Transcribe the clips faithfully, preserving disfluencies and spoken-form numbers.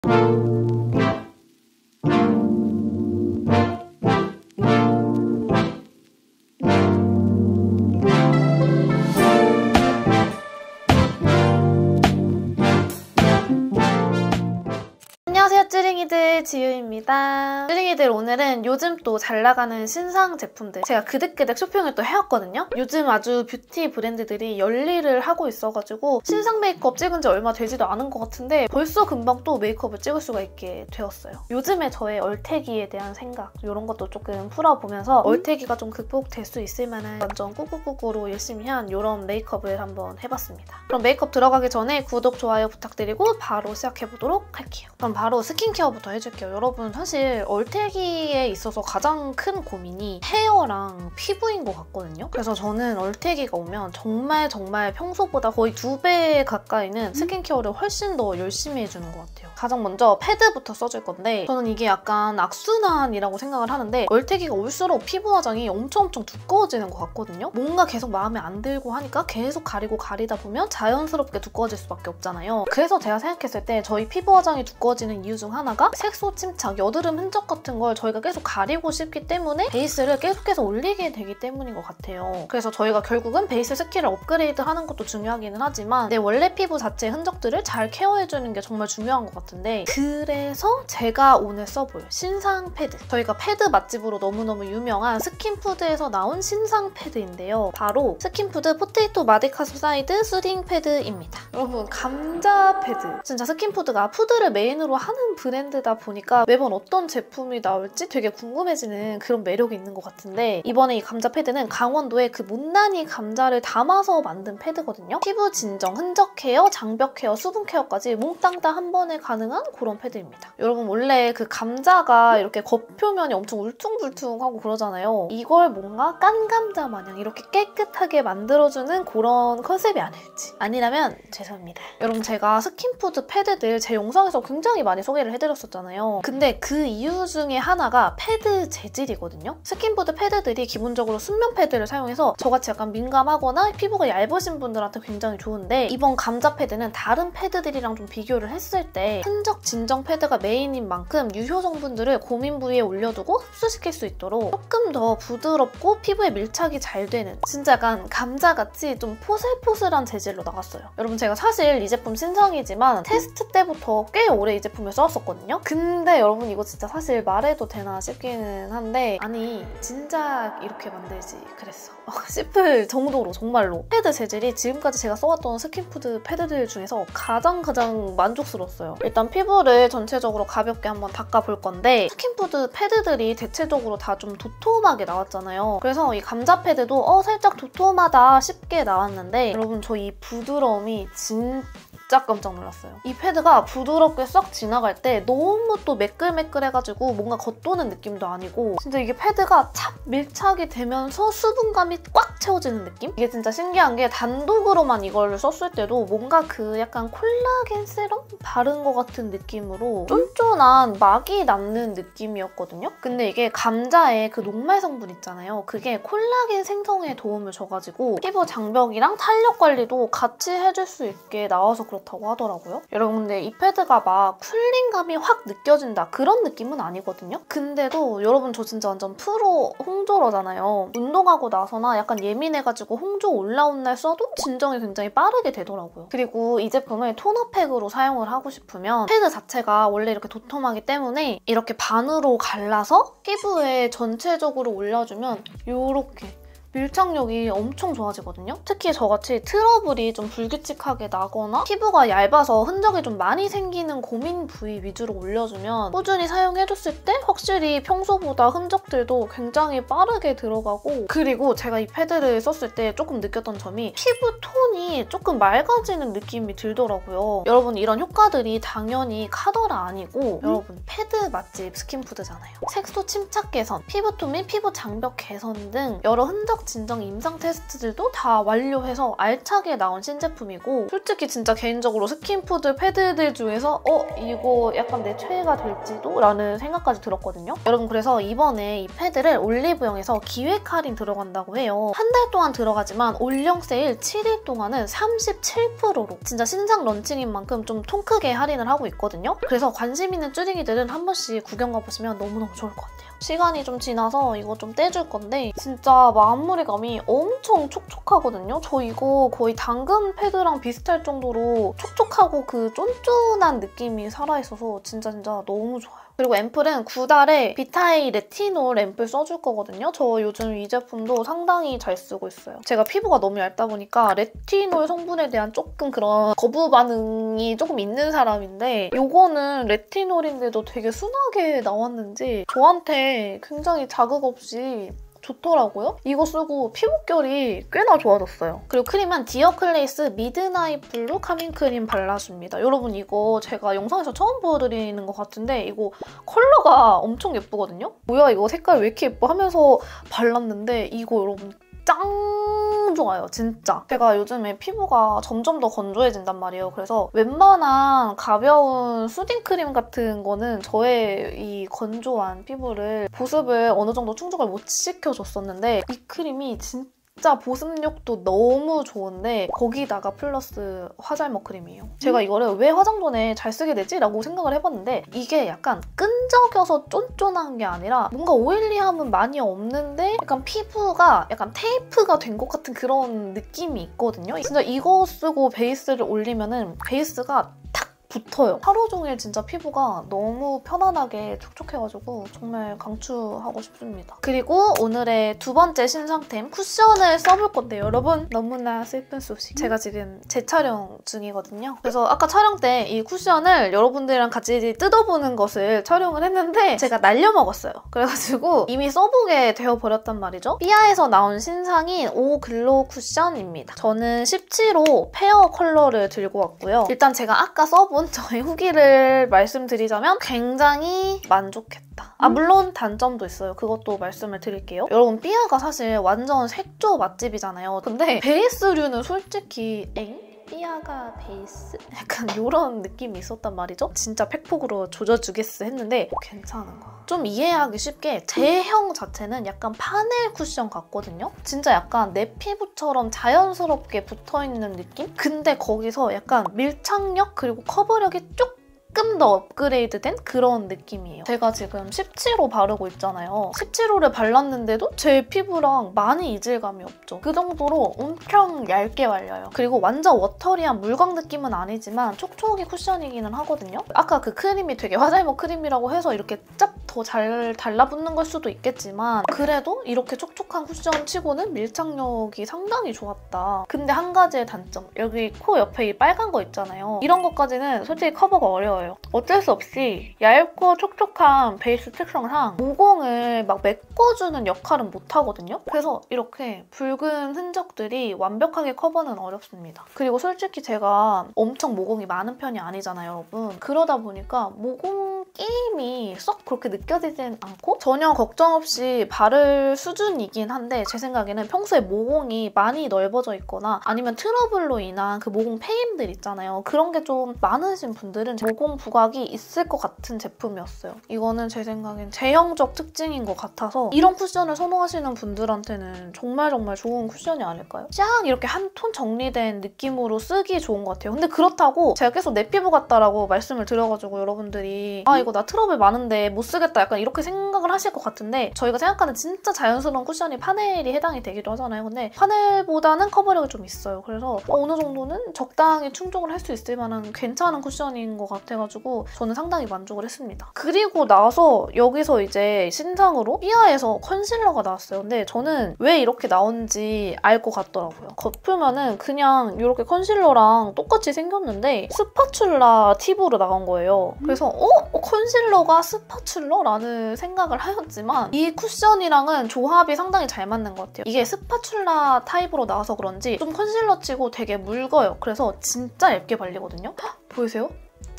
안녕하세요, 쯔링이들 지유입니다. 쯔링이들 오늘은 요즘 또 잘 나가는 신상 제품들 제가 그득그득 쇼핑을 또 해왔거든요. 요즘 아주 뷰티 브랜드들이 열일을 하고 있어가지고 신상 메이크업 찍은 지 얼마 되지도 않은 것 같은데 벌써 금방 또 메이크업을 찍을 수가 있게 되었어요. 요즘에 저의 얼태기에 대한 생각 이런 것도 조금 풀어보면서 얼태기가 좀 극복될 수 있을 만한 완전 꾸꾸꾸꾸로 열심히 한 이런 메이크업을 한번 해봤습니다. 그럼 메이크업 들어가기 전에 구독, 좋아요 부탁드리고 바로 시작해보도록 할게요. 그럼 바로 스킨케어부터 해줄게요. 여러분 사실 얼태기에 있어서 가장 큰 고민이 헤어랑 피부인 것 같거든요. 그래서 저는 얼태기가 오면 정말 정말 평소보다 거의 두 배 가까이는 스킨케어를 훨씬 더 열심히 해주는 것 같아요. 가장 먼저 패드부터 써줄 건데 저는 이게 약간 악순환이라고 생각을 하는데 얼태기가 올수록 피부 화장이 엄청 엄청 두꺼워지는 것 같거든요. 뭔가 계속 마음에 안 들고 하니까 계속 가리고 가리다 보면 자연스럽게 두꺼워질 수밖에 없잖아요. 그래서 제가 생각했을 때 저희 피부 화장이 두꺼워지는 이유 중 하나가 색소 침착, 여드름 흔적 같은 걸 저희가 계속 가리고 싶기 때문에 베이스를 계속해서 올리게 되기 때문인 것 같아요. 그래서 저희가 결국은 베이스 스킬을 업그레이드하는 것도 중요하기는 하지만 내 원래 피부 자체의 흔적들을 잘 케어해주는 게 정말 중요한 것 같은데 그래서 제가 오늘 써볼 신상 패드 저희가 패드 맛집으로 너무너무 유명한 스킨푸드에서 나온 신상 패드인데요. 바로 스킨푸드 포테이토 마데카소사이드 수딩 패드입니다. 여러분 감자 패드 진짜 스킨푸드가 푸드를 메인으로 하는 브랜드다 보니까 매번 어떤 제품이 나올지 되게 궁금해지는 그런 매력이 있는 것 같은데 이번에 이 감자 패드는 강원도의 그 못난이 감자를 담아서 만든 패드거든요. 피부 진정, 흔적 케어, 장벽 케어, 수분 케어까지 몽땅 다 한 번에 가능한 그런 패드입니다. 여러분 원래 그 감자가 이렇게 겉표면이 엄청 울퉁불퉁하고 그러잖아요. 이걸 뭔가 깐 감자 마냥 이렇게 깨끗하게 만들어주는 그런 컨셉이 아닐지. 아니라면 죄송합니다. 여러분 제가 스킨푸드 패드들 제 영상에서 굉장히 많이 소개를 해드렸었잖아요. 근데 그 이유 중에 하나가 패드 재질이거든요. 스킨푸드 패드들이 기본적으로 순면 패드를 사용해서 저같이 약간 민감하거나 피부가 얇으신 분들한테 굉장히 좋은데 이번 감자 패드는 다른 패드들이랑 좀 비교를 했을 때 흔적 진정 패드가 메인인 만큼 유효 성분들을 고민 부위에 올려두고 흡수시킬 수 있도록 조금 더 부드럽고 피부에 밀착이 잘 되는 진짜 약간 감자같이 좀 포슬포슬한 재질로 나왔어요. 여러분 제가 사실 이 제품 신상이지만 테스트 때부터 꽤 오래 이 제품을 써왔었거든요. 근데 여러분 이거 진짜 사실 말해도 되나 싶기는 한데 아니 진작 이렇게 만들지 그랬어 싶을 정도로 정말로 패드 재질이 지금까지 제가 써왔던 스킨푸드 패드들 중에서 가장 가장 만족스러웠어요. 일단 피부를 전체적으로 가볍게 한번 닦아볼 건데 스킨푸드 패드들이 대체적으로 다 좀 도톰하게 나왔잖아요. 그래서 이 감자 패드도 어 살짝 도톰하다 싶게 나왔는데 여러분 저 이 부드러움이 진짜 진짜 깜짝 놀랐어요. 이 패드가 부드럽게 싹 지나갈 때 너무 또 매끌매끌해가지고 뭔가 겉도는 느낌도 아니고 진짜 이게 패드가 착 밀착이 되면서 수분감이 꽉 채워지는 느낌? 이게 진짜 신기한 게 단독으로만 이걸 썼을 때도 뭔가 그 약간 콜라겐 세럼 바른 것 같은 느낌으로 쫀쫀한 막이 남는 느낌이었거든요? 근데 이게 감자의 그 녹말 성분 있잖아요. 그게 콜라겐 생성에 도움을 줘가지고 피부 장벽이랑 탄력 관리도 같이 해줄 수 있게 나와서 그렇다고 다고 하더라고요. 여러분 근데 이 패드가 막 쿨링감이 확 느껴진다 그런 느낌은 아니거든요. 근데도 여러분 저 진짜 완전 프로 홍조러잖아요. 운동하고 나서나 약간 예민해가지고 홍조 올라온 날 써도 진정이 굉장히 빠르게 되더라고요. 그리고 이 제품을 토너팩으로 사용을 하고 싶으면 패드 자체가 원래 이렇게 도톰하기 때문에 이렇게 반으로 갈라서 피부에 전체적으로 올려주면 이렇게 밀착력이 엄청 좋아지거든요. 특히 저같이 트러블이 좀 불규칙하게 나거나 피부가 얇아서 흔적이 좀 많이 생기는 고민 부위 위주로 올려주면 꾸준히 사용해줬을 때 확실히 평소보다 흔적들도 굉장히 빠르게 들어가고 그리고 제가 이 패드를 썼을 때 조금 느꼈던 점이 피부 톤이 조금 맑아지는 느낌이 들더라고요. 여러분 이런 효과들이 당연히 카더라 아니고 음? 여러분 패드 맛집 스킨푸드잖아요. 색소 침착 개선, 피부톤 및 피부 장벽 개선 등 여러 흔적 마지막 진정 임상 테스트들도 다 완료해서 알차게 나온 신제품이고 솔직히 진짜 개인적으로 스킨푸드 패드들 중에서 어? 이거 약간 내 최애가 될지도? 라는 생각까지 들었거든요. 여러분 그래서 이번에 이 패드를 올리브영에서 기획 할인 들어간다고 해요. 한 달 동안 들어가지만 올영 세일 칠 일 동안은 삼십칠 퍼센트로 진짜 신상 런칭인 만큼 좀 통 크게 할인을 하고 있거든요. 그래서 관심 있는 쭈링이들은 한 번씩 구경 가보시면 너무너무 좋을 것 같아요. 시간이 좀 지나서 이거 좀 떼줄 건데 진짜 마무리감이 엄청 촉촉하거든요. 저 이거 거의 당근 패드랑 비슷할 정도로 촉촉하고 그 쫀쫀한 느낌이 살아있어서 진짜 진짜 너무 좋아요. 그리고 앰플은 구달에 비타이 레티놀 앰플 써줄 거거든요. 저 요즘 이 제품도 상당히 잘 쓰고 있어요. 제가 피부가 너무 얇다 보니까 레티놀 성분에 대한 조금 그런 거부 반응이 조금 있는 사람인데 이거는 레티놀인데도 되게 순하게 나왔는지 저한테 굉장히 자극 없이 좋더라고요. 이거 쓰고 피부결이 꽤나 좋아졌어요. 그리고 크림은 디어클레이스 미드나잇 블루 카밍 크림 발라줍니다. 여러분 이거 제가 영상에서 처음 보여드리는 것 같은데 이거 컬러가 엄청 예쁘거든요? 뭐야 이거 색깔 왜 이렇게 예뻐 하면서 발랐는데 이거 여러분 짱 좋아요, 진짜. 제가 요즘에 피부가 점점 더 건조해진단 말이에요. 그래서 웬만한 가벼운 수딩 크림 같은 거는 저의 이 건조한 피부를 보습을 어느 정도 충족을 못 시켜줬었는데 이 크림이 진짜 진짜 보습력도 너무 좋은데 거기다가 플러스 화잘먹 크림이에요. 제가 이거를 왜 화장 전에 잘 쓰게 되지? 라고 생각을 해봤는데 이게 약간 끈적여서 쫀쫀한 게 아니라 뭔가 오일리함은 많이 없는데 약간 피부가 약간 테이프가 된 것 같은 그런 느낌이 있거든요. 진짜 이거 쓰고 베이스를 올리면은 베이스가 탁 붙어요. 하루 종일 진짜 피부가 너무 편안하게 촉촉해가지고 정말 강추하고 싶습니다. 그리고 오늘의 두 번째 신상템 쿠션을 써볼 건데요. 여러분 너무나 슬픈 소식. 제가 지금 재촬영 중이거든요. 그래서 아까 촬영 때 이 쿠션을 여러분들이랑 같이 뜯어보는 것을 촬영을 했는데 제가 날려먹었어요. 그래가지고 이미 써보게 되어버렸단 말이죠. 삐아에서 나온 신상인 오 글로우 쿠션입니다. 저는 십칠 호 페어 컬러를 들고 왔고요. 일단 제가 아까 써본 저의 후기를 말씀드리자면 굉장히 만족했다. 아 물론 단점도 있어요. 그것도 말씀을 드릴게요. 여러분 삐아가 사실 완전 색조 맛집이잖아요. 근데 베이스류는 솔직히 엥? 삐아가 베이스? 약간 이런 느낌이 있었단 말이죠. 진짜 팩폭으로 조져주겠어 했는데 괜찮은 거. 좀 이해하기 쉽게 제형 자체는 약간 파넬 쿠션 같거든요. 진짜 약간 내 피부처럼 자연스럽게 붙어있는 느낌? 근데 거기서 약간 밀착력 그리고 커버력이 쭉 조금 더 업그레이드된 그런 느낌이에요. 제가 지금 십칠 호 바르고 있잖아요. 십칠 호를 발랐는데도 제 피부랑 많이 이질감이 없죠. 그 정도로 엄청 얇게 발려요. 그리고 완전 워터리한 물광 느낌은 아니지만 촉촉이 쿠션이기는 하거든요. 아까 그 크림이 되게 화잘먹 크림이라고 해서 이렇게 짭 더 잘 달라붙는 걸 수도 있겠지만 그래도 이렇게 촉촉한 쿠션 치고는 밀착력이 상당히 좋았다. 근데 한 가지의 단점. 여기 코 옆에 이 빨간 거 있잖아요. 이런 것까지는 솔직히 커버가 어려워요. 어쩔 수 없이 얇고 촉촉한 베이스 특성상 모공을 막 메꿔주는 역할은 못하거든요. 그래서 이렇게 붉은 흔적들이 완벽하게 커버는 어렵습니다. 그리고 솔직히 제가 엄청 모공이 많은 편이 아니잖아요, 여러분. 그러다 보니까 모공 끼임이 썩 그렇게 느껴지진 않고 전혀 걱정 없이 바를 수준이긴 한데 제 생각에는 평소에 모공이 많이 넓어져 있거나 아니면 트러블로 인한 그 모공 패임들 있잖아요. 그런 게 좀 많으신 분들은 모공 부각이 있을 것 같은 제품이었어요. 이거는 제 생각엔 제형적 특징인 것 같아서 이런 쿠션을 선호하시는 분들한테는 정말 정말 좋은 쿠션이 아닐까요? 쫙 이렇게 한 톤 정리된 느낌으로 쓰기 좋은 것 같아요. 근데 그렇다고 제가 계속 내 피부 같다라고 말씀을 드려가지고 여러분들이 아 이거 나 트러블 많은데 못 쓰겠다 약간 이렇게 생각을 하실 것 같은데 저희가 생각하는 진짜 자연스러운 쿠션이 파넬이 해당이 되기도 하잖아요. 근데 파넬보다는 커버력이 좀 있어요. 그래서 어느 정도는 적당히 충족을 할 수 있을 만한 괜찮은 쿠션인 것 같아가지고 저는 상당히 만족을 했습니다. 그리고 나서 여기서 이제 신상으로 삐아에서 컨실러가 나왔어요. 근데 저는 왜 이렇게 나온지 알 것 같더라고요. 겉으면은 그냥 이렇게 컨실러랑 똑같이 생겼는데 스파츌라 팁으로 나온 거예요. 그래서 어? 컨실러가 스파츌러? 라는 생각을 하였지만 이 쿠션이랑은 조합이 상당히 잘 맞는 것 같아요. 이게 스파츌라 타입으로 나와서 그런지 좀 컨실러 치고 되게 묽어요. 그래서 진짜 얇게 발리거든요. 헉, 보이세요?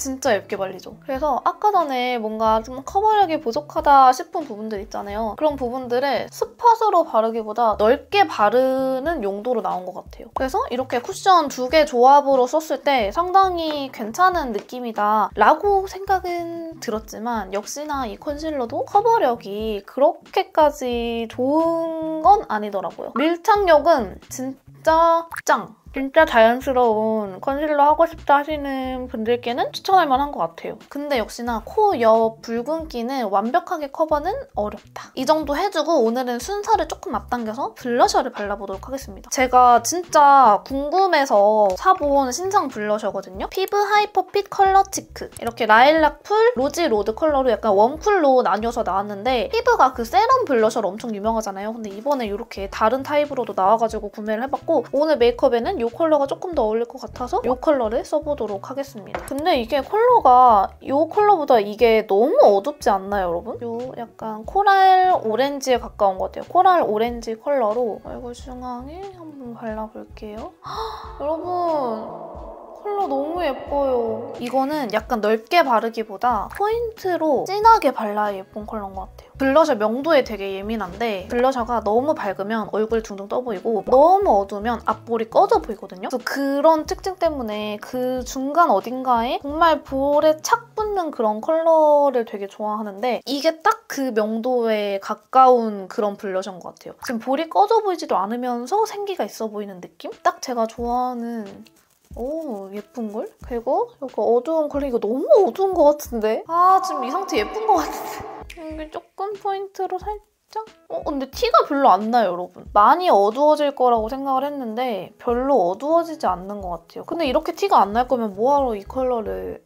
진짜 얇게 발리죠. 그래서 아까 전에 뭔가 좀 커버력이 부족하다 싶은 부분들 있잖아요. 그런 부분들을 스팟으로 바르기보다 넓게 바르는 용도로 나온 것 같아요. 그래서 이렇게 쿠션 두 개 조합으로 썼을 때 상당히 괜찮은 느낌이다 라고 생각은 들었지만 역시나 이 컨실러도 커버력이 그렇게까지 좋은 건 아니더라고요. 밀착력은 진짜 짱! 진짜 자연스러운 컨실러 하고 싶다 하시는 분들께는 추천할 만한 것 같아요. 근데 역시나 코 옆 붉은기는 완벽하게 커버는 어렵다. 이 정도 해주고 오늘은 순서를 조금 앞당겨서 블러셔를 발라보도록 하겠습니다. 제가 진짜 궁금해서 사본 신상 블러셔거든요. 피부 하이퍼핏 컬러 치크. 이렇게 라일락 풀, 로지 로드 컬러로 약간 웜쿨로 나뉘어서 나왔는데 피부가 그 세럼 블러셔로 엄청 유명하잖아요. 근데 이번에 이렇게 다른 타입으로도 나와가지고 구매를 해봤고 오늘 메이크업에는 이 컬러가 조금 더 어울릴 것 같아서 이 컬러를 써보도록 하겠습니다. 근데 이게 컬러가 이 컬러보다 이게 너무 어둡지 않나요, 여러분? 이 약간 코랄 오렌지에 가까운 것 같아요. 코랄 오렌지 컬러로 얼굴 중앙에 한번 발라볼게요. 헉, 여러분 컬러 너무 예뻐요. 이거는 약간 넓게 바르기보다 포인트로 진하게 발라야 예쁜 컬러인 것 같아요. 블러셔 명도에 되게 예민한데 블러셔가 너무 밝으면 얼굴 둥둥 떠 보이고 너무 어두우면 앞볼이 꺼져 보이거든요. 그래서 그런 특징 때문에 그 중간 어딘가에 정말 볼에 착 붙는 그런 컬러를 되게 좋아하는데 이게 딱 그 명도에 가까운 그런 블러셔인 것 같아요. 지금 볼이 꺼져 보이지도 않으면서 생기가 있어 보이는 느낌? 딱 제가 좋아하는 오 예쁜걸? 그리고 이거 어두운 컬러 이거 너무 어두운 것 같은데? 아 지금 이 상태 예쁜 것 같은데? 여기 조금 포인트로 살짝? 어 근데 티가 별로 안 나요 여러분. 많이 어두워질 거라고 생각을 했는데 별로 어두워지지 않는 것 같아요. 근데 이렇게 티가 안 날 거면 뭐하러 이 컬러를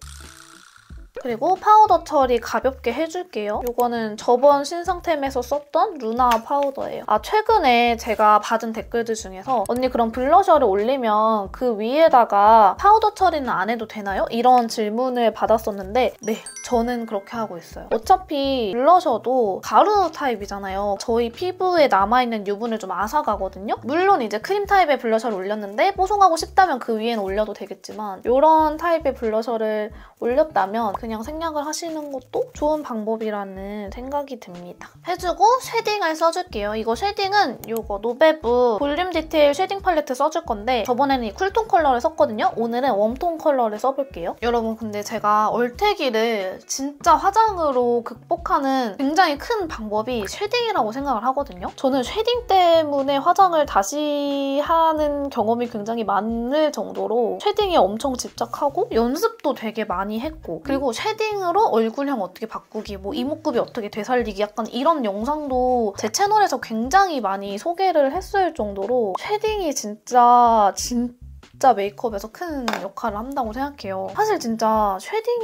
그리고 파우더 처리 가볍게 해줄게요. 이거는 저번 신상템에서 썼던 루나 파우더예요. 아 최근에 제가 받은 댓글들 중에서 언니 그럼 블러셔를 올리면 그 위에다가 파우더 처리는 안 해도 되나요? 이런 질문을 받았었는데 네, 저는 그렇게 하고 있어요. 어차피 블러셔도 가루 타입이잖아요. 저희 피부에 남아있는 유분을 좀 앗아가거든요. 물론 이제 크림 타입의 블러셔를 올렸는데 뽀송하고 싶다면 그 위엔 올려도 되겠지만 이런 타입의 블러셔를 올렸다면 그냥 생략을 하시는 것도 좋은 방법이라는 생각이 듭니다. 해주고 쉐딩을 써줄게요. 이거 쉐딩은 이거 노베브 볼륨 디테일 쉐딩 팔레트 써줄 건데 저번에는 이 쿨톤 컬러를 썼거든요. 오늘은 웜톤 컬러를 써볼게요. 여러분 근데 제가 얼태기를 진짜 화장으로 극복하는 굉장히 큰 방법이 쉐딩이라고 생각을 하거든요. 저는 쉐딩 때문에 화장을 다시 하는 경험이 굉장히 많을 정도로 쉐딩에 엄청 집착하고 연습도 되게 많이 했고 그리고 쉐딩으로 얼굴형 어떻게 바꾸기, 뭐 이목구비 어떻게 되살리기 약간 이런 영상도 제 채널에서 굉장히 많이 소개를 했을 정도로 쉐딩이 진짜 진짜 진짜 메이크업에서 큰 역할을 한다고 생각해요. 사실 진짜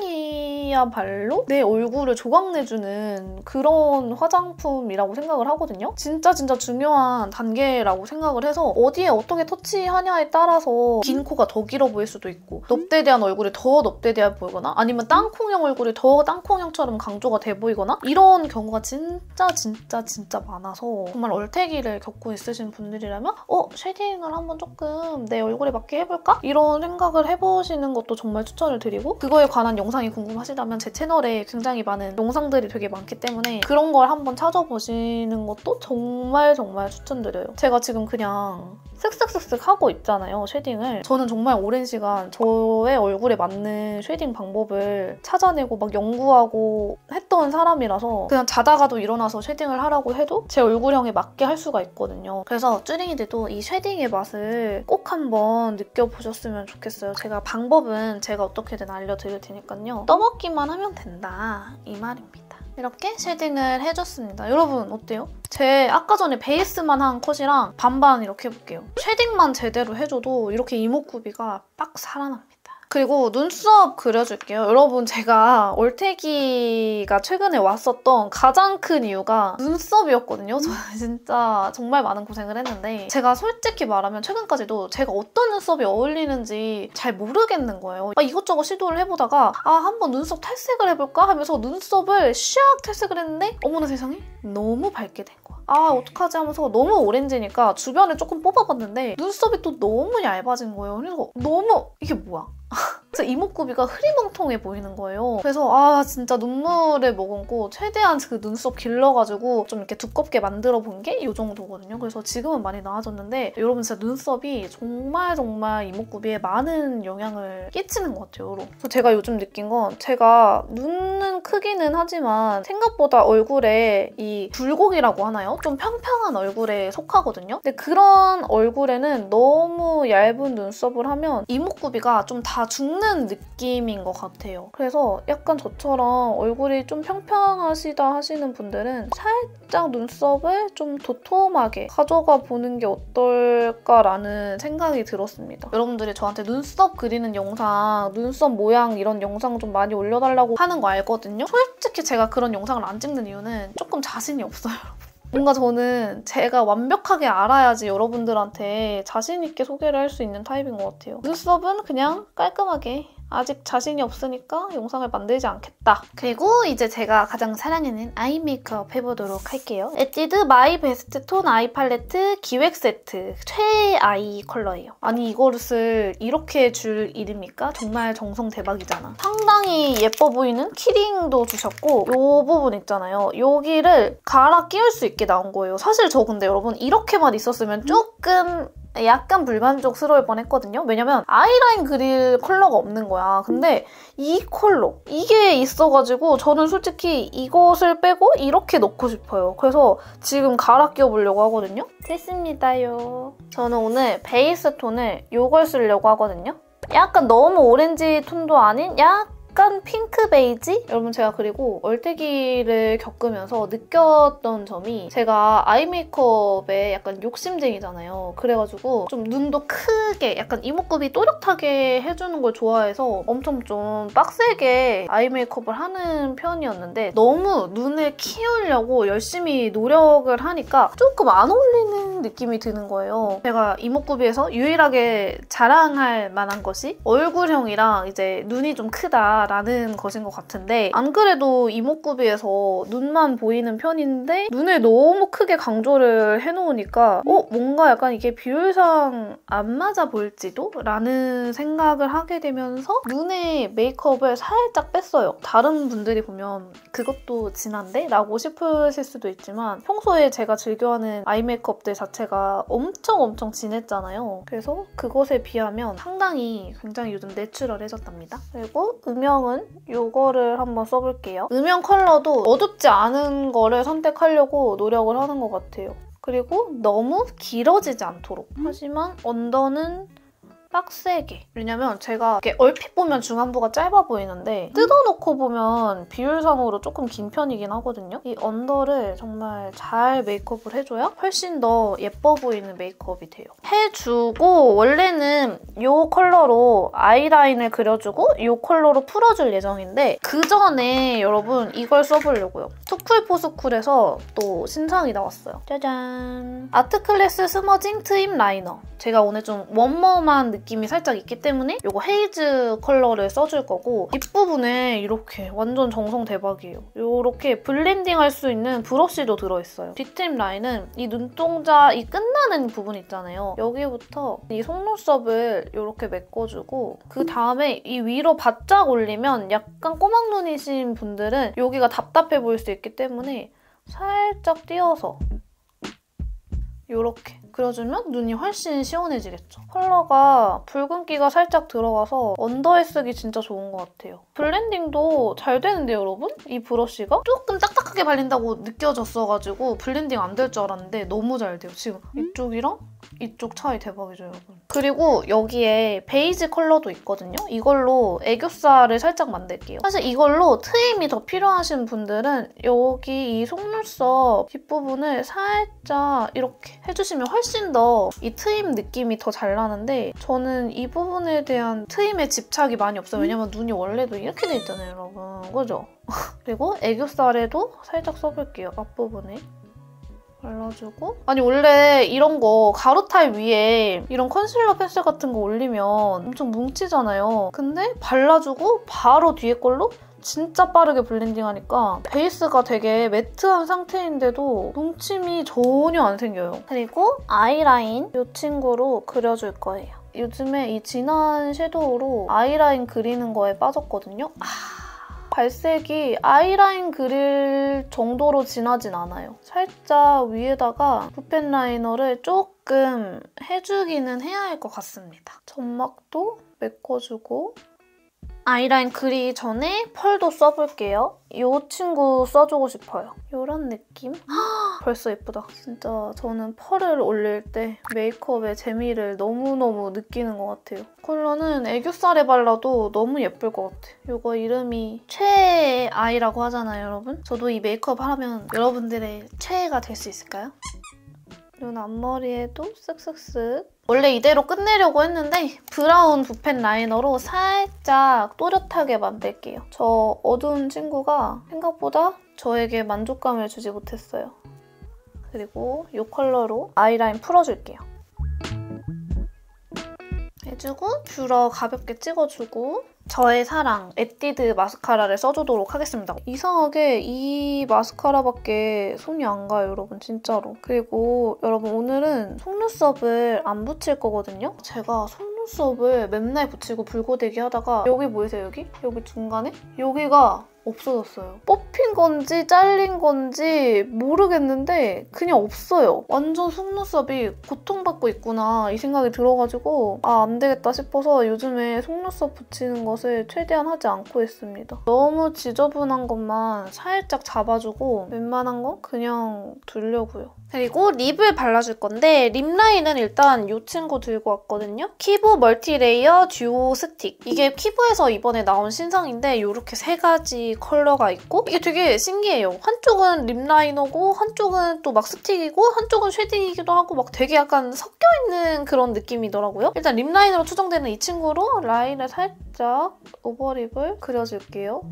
쉐딩이야말로 내 얼굴을 조각내주는 그런 화장품이라고 생각을 하거든요. 진짜 진짜 중요한 단계라고 생각을 해서 어디에 어떻게 터치하냐에 따라서 긴 코가 더 길어 보일 수도 있고 넙대대한 얼굴이 더 넙대대해 보이거나 아니면 땅콩형 얼굴이 더 땅콩형처럼 강조가 돼 보이거나 이런 경우가 진짜 진짜 진짜 많아서 정말 얼태기를 겪고 있으신 분들이라면 어? 쉐딩을 한번 조금 내 얼굴에 맞게 해볼까? 이런 생각을 해보시는 것도 정말 추천을 드리고 그거에 관한 영상이 궁금하시다면 제 채널에 굉장히 많은 영상들이 되게 많기 때문에 그런 걸 한번 찾아보시는 것도 정말 정말 추천드려요. 제가 지금 그냥 쓱쓱쓱쓱 하고 있잖아요, 쉐딩을. 저는 정말 오랜 시간 저의 얼굴에 맞는 쉐딩 방법을 찾아내고 막 연구하고 했던 사람이라서 그냥 자다가도 일어나서 쉐딩을 하라고 해도 제 얼굴형에 맞게 할 수가 있거든요. 그래서 쭈링이들도 이 쉐딩의 맛을 꼭 한번 느껴보셨으면 좋겠어요. 제가 방법은 제가 어떻게든 알려드릴 테니까요. 떠먹기만 하면 된다, 이 말입니다. 이렇게 쉐딩을 해줬습니다. 여러분 어때요? 제 아까 전에 베이스만 한 컷이랑 반반 이렇게 해볼게요. 쉐딩만 제대로 해줘도 이렇게 이목구비가 빡 살아납니다. 그리고 눈썹 그려줄게요. 여러분 제가 얼태기가 최근에 왔었던 가장 큰 이유가 눈썹이었거든요. 저는 진짜 정말 많은 고생을 했는데 제가 솔직히 말하면 최근까지도 제가 어떤 눈썹이 어울리는지 잘 모르겠는 거예요. 아, 이것저것 시도를 해보다가 아 한번 눈썹 탈색을 해볼까 하면서 눈썹을 샥 탈색을 했는데 어머나 세상에 너무 밝게 된 거야. 아 어떡하지 하면서 너무 오렌지니까 주변을 조금 뽑아봤는데 눈썹이 또 너무 얇아진 거예요. 그래서 너무 이게 뭐야? 그래서 이목구비가 흐리멍텅해 보이는 거예요. 그래서 아 진짜 눈물을 머금고 최대한 그 눈썹 길러가지고 좀 이렇게 두껍게 만들어 본 게 이 정도거든요. 그래서 지금은 많이 나아졌는데 여러분 진짜 눈썹이 정말 정말 이목구비에 많은 영향을 끼치는 것 같아요. 그래서 제가 요즘 느낀 건 제가 눈은 크기는 하지만 생각보다 얼굴에 이 굴곡이라고 하나요? 좀 평평한 얼굴에 속하거든요. 근데 그런 얼굴에는 너무 얇은 눈썹을 하면 이목구비가 좀 다 죽는 느낌인 것 같아요. 그래서 약간 저처럼 얼굴이 좀 평평하시다 하시는 분들은 살짝 눈썹을 좀 도톰하게 가져가 보는 게 어떨까라는 생각이 들었습니다. 여러분들이 저한테 눈썹 그리는 영상, 눈썹 모양 이런 영상 좀 많이 올려달라고 하는 거 알거든요? 솔직히 제가 그런 영상을 안 찍는 이유는 조금 자신이 없어요. 뭔가 저는 제가 완벽하게 알아야지 여러분들한테 자신 있게 소개를 할 수 있는 타입인 것 같아요. 눈썹은 그냥 깔끔하게 아직 자신이 없으니까 영상을 만들지 않겠다. 그리고 이제 제가 가장 사랑하는 아이 메이크업 해보도록 할게요. 에뛰드 마이 베스트 톤 아이 팔레트 기획 세트 최아이 컬러예요. 아니 이거를 이렇게 줄 일입니까? 정말 정성 대박이잖아. 상당히 예뻐 보이는 키링도 주셨고 이 부분 있잖아요. 여기를 갈아 끼울 수 있게 나온 거예요. 사실 저 근데 여러분 이렇게만 있었으면 조금 약간 불만족스러울 뻔했거든요. 왜냐면 아이라인 그릴 컬러가 없는 거야. 근데 이 컬러, 이게 있어가지고 저는 솔직히 이것을 빼고 이렇게 넣고 싶어요. 그래서 지금 갈아 끼워보려고 하거든요. 됐습니다요. 저는 오늘 베이스 톤을 이걸 쓰려고 하거든요. 약간 너무 오렌지 톤도 아닌 약간 약간 핑크 베이지? 여러분 제가 그리고 얼태기를 겪으면서 느꼈던 점이 제가 아이 메이크업에 약간 욕심쟁이잖아요. 그래가지고 좀 눈도 크게 약간 이목구비 또렷하게 해주는 걸 좋아해서 엄청 좀 빡세게 아이 메이크업을 하는 편이었는데 너무 눈을 키우려고 열심히 노력을 하니까 조금 안 어울리는 느낌이 드는 거예요. 제가 이목구비에서 유일하게 자랑할 만한 것이 얼굴형이랑 이제 눈이 좀 크다 라는 것인 것 같은데 안 그래도 이목구비에서 눈만 보이는 편인데 눈을 너무 크게 강조를 해놓으니까 어? 뭔가 약간 이게 비율상 안 맞아 보일지도? 라는 생각을 하게 되면서 눈에 메이크업을 살짝 뺐어요. 다른 분들이 보면 그것도 진한데? 라고 싶으실 수도 있지만 평소에 제가 즐겨하는 아이 메이크업들 자체가 엄청 엄청 진했잖아요. 그래서 그것에 비하면 상당히 굉장히 요즘 내추럴해졌답니다. 그리고 음영 음영은 이거를 한번 써볼게요. 음영 컬러도 어둡지 않은 거를 선택하려고 노력을 하는 것 같아요. 그리고 너무 길어지지 않도록. 하지만 언더는 빡세게. 왜냐면 제가 이렇게 얼핏 보면 중안부가 짧아 보이는데 뜯어놓고 보면 비율상으로 조금 긴 편이긴 하거든요. 이 언더를 정말 잘 메이크업을 해줘야 훨씬 더 예뻐 보이는 메이크업이 돼요. 해주고 원래는 이 컬러로 아이라인을 그려주고 이 컬러로 풀어줄 예정인데 그 전에 여러분 이걸 써보려고요. 투쿨포스쿨에서 또 신상이 나왔어요. 짜잔! 아트클래스 스머징 트임 라이너. 제가 오늘 좀 웜웜한 느낌이 살짝 있기 때문에 이거 헤이즈 컬러를 써줄 거고 뒷부분에 이렇게 완전 정성 대박이에요. 이렇게 블렌딩할 수 있는 브러쉬도 들어있어요. 뒤트임 라인은 이 눈동자 이 끝나는 부분 있잖아요. 여기부터 이 속눈썹을 이렇게 메꿔주고 그 다음에 이 위로 바짝 올리면 약간 꼬막눈이신 분들은 여기가 답답해 보일 수 있기 때문에 살짝 띄어서 이렇게 그려주면 눈이 훨씬 시원해지겠죠. 컬러가 붉은기가 살짝 들어가서 언더에 쓰기 진짜 좋은 것 같아요. 블렌딩도 잘 되는데요, 여러분? 이 브러쉬가 조금 딱딱하게 발린다고 느껴졌어가지고 블렌딩 안 될 줄 알았는데 너무 잘 돼요. 지금 이쪽이랑 이쪽 차이 대박이죠, 여러분. 그리고 여기에 베이지 컬러도 있거든요. 이걸로 애교살을 살짝 만들게요. 사실 이걸로 트임이 더 필요하신 분들은 여기 이 속눈썹 뒷부분을 살짝 이렇게 해주시면 훨씬 더 이 트임 느낌이 더 잘 나는데 저는 이 부분에 대한 트임에 집착이 많이 없어요. 왜냐면 눈이 원래도 이렇게 돼 있잖아요, 여러분. 그죠? 그리고 애교살에도 살짝 써볼게요, 앞부분에. 발라주고 아니 원래 이런 거 가루 타입 위에 이런 컨실러 펜슬 같은 거 올리면 엄청 뭉치잖아요. 근데 발라주고 바로 뒤에 걸로 진짜 빠르게 블렌딩하니까 베이스가 되게 매트한 상태인데도 뭉침이 전혀 안 생겨요. 그리고 아이라인 이 친구로 그려줄 거예요. 요즘에 이 진한 섀도우로 아이라인 그리는 거에 빠졌거든요. 아, 발색이 아이라인 그릴 정도로 진하진 않아요. 살짝 위에다가 붓펜 라이너를 조금 해주기는 해야 할 것 같습니다. 점막도 메꿔주고 아이라인 그리기 전에 펄도 써볼게요. 이 친구 써주고 싶어요. 이런 느낌? 벌써 예쁘다. 진짜 저는 펄을 올릴 때 메이크업의 재미를 너무너무 느끼는 것 같아요. 컬러는 애교살에 발라도 너무 예쁠 것 같아요. 이거 이름이 최애 아이라고 하잖아요, 여러분. 저도 이 메이크업 하면 여러분들의 최애가 될 수 있을까요? 눈 앞머리에도 쓱쓱쓱. 원래 이대로 끝내려고 했는데 브라운 붓펜 라이너로 살짝 또렷하게 만들게요. 저 어두운 친구가 생각보다 저에게 만족감을 주지 못했어요. 그리고 이 컬러로 아이라인 풀어줄게요. 해주고 뷰러 가볍게 찍어주고 저의 사랑 에뛰드 마스카라를 써주도록 하겠습니다. 이상하게 이 마스카라밖에 손이 안 가요, 여러분. 진짜로. 그리고 여러분 오늘은 속눈썹을 안 붙일 거거든요. 제가 속눈썹을 맨날 붙이고 불고데기 하다가 여기 보이세요, 여기? 여기 중간에? 여기가 없어졌어요. 뽑힌 건지 잘린 건지 모르겠는데 그냥 없어요. 완전 속눈썹이 고통받고 있구나 이 생각이 들어가지고 아, 안 되겠다 싶어서 요즘에 속눈썹 붙이는 것을 최대한 하지 않고 있습니다. 너무 지저분한 것만 살짝 잡아주고 웬만한 건 그냥 두려고요. 그리고 립을 발라줄 건데 립 라인은 일단 이 친구 들고 왔거든요. 키보 멀티레이어 듀오 스틱. 이게 키보에서 이번에 나온 신상인데 이렇게 세 가지 컬러가 있고 이게 되게 신기해요. 한쪽은 립 라이너고 한쪽은 또 막 스틱이고 한쪽은 쉐딩이기도 하고 막 되게 약간 섞여있는 그런 느낌이더라고요. 일단 립 라이너로 추정되는 이 친구로 라인을 살짝 오버립을 그려줄게요.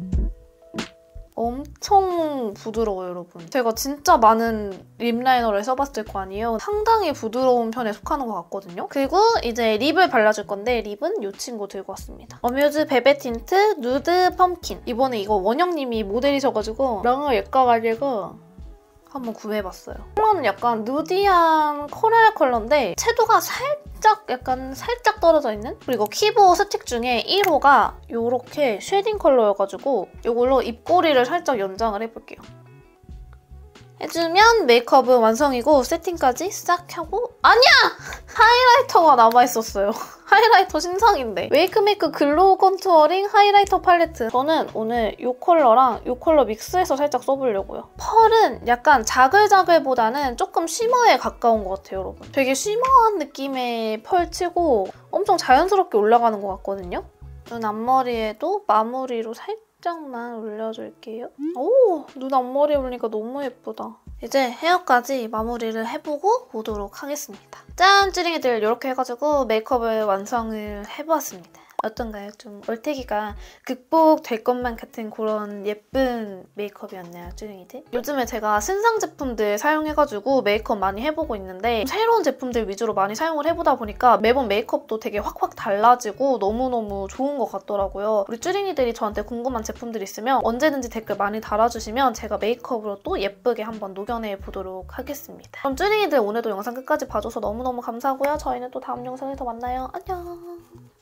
엄청 부드러워요, 여러분. 제가 진짜 많은 립 라이너를 써봤을 거 아니에요. 상당히 부드러운 편에 속하는 것 같거든요. 그리고 이제 립을 발라줄 건데 립은 이 친구 들고 왔습니다. 어뮤즈 베베 틴트 누드 펌킨. 이번에 이거 원영님이 모델이셔가지고 너무 예뻐가지고 한번 구해봤어요. 컬러는 약간 누디한 코랄 컬러인데 채도가 살짝 약간 살짝 떨어져 있는? 그리고 키보 스틱 중에 일 호가 이렇게 쉐딩 컬러여가지고 이걸로 입꼬리를 살짝 연장을 해볼게요. 해주면 메이크업은 완성이고 세팅까지 싹 하고 아니야! 하이라이터가 남아있었어요. 하이라이터 신상인데. 웨이크메이크 글로우 컨투어링 하이라이터 팔레트. 저는 오늘 이 컬러랑 이 컬러 믹스해서 살짝 써보려고요. 펄은 약간 자글자글보다는 조금 쉬머에 가까운 것 같아요, 여러분. 되게 쉬머한 느낌의 펄치고 엄청 자연스럽게 올라가는 것 같거든요. 눈 앞머리에도 마무리로 살짝 살짝만 올려줄게요. 오! 눈 앞머리 올리니까 너무 예쁘다. 이제 헤어까지 마무리를 해보고 오도록 하겠습니다. 짠! 찌링이들 이렇게 해가지고 메이크업을 완성을 해보았습니다. 어떤가요? 좀 얼태기가 극복될 것만 같은 그런 예쁜 메이크업이었나요, 쭈링이들? 요즘에 제가 신상 제품들 사용해가지고 메이크업 많이 해보고 있는데 새로운 제품들 위주로 많이 사용을 해보다 보니까 매번 메이크업도 되게 확확 달라지고 너무너무 좋은 것 같더라고요. 우리 쭈링이들이 저한테 궁금한 제품들 있으면 언제든지 댓글 많이 달아주시면 제가 메이크업으로 또 예쁘게 한번 녹여내보도록 하겠습니다. 그럼 쭈링이들 오늘도 영상 끝까지 봐줘서 너무너무 감사하고요. 저희는 또 다음 영상에서 만나요. 안녕!